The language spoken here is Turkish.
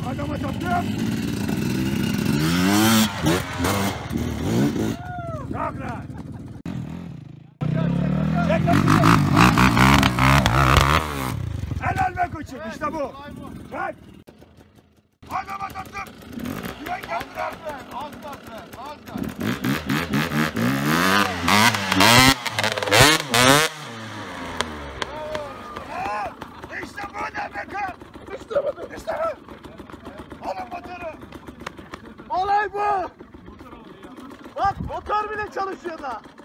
Adama tuttum. Çok rahat. Çek lan. Helal be koçum, işte bu. Bak. Adama tuttum. Güven geldiler. Az da. İşte bu ne be kız? İşte bu. İşte bu. Alın motoru. Olay bu. Bak motor bile çalışıyor da.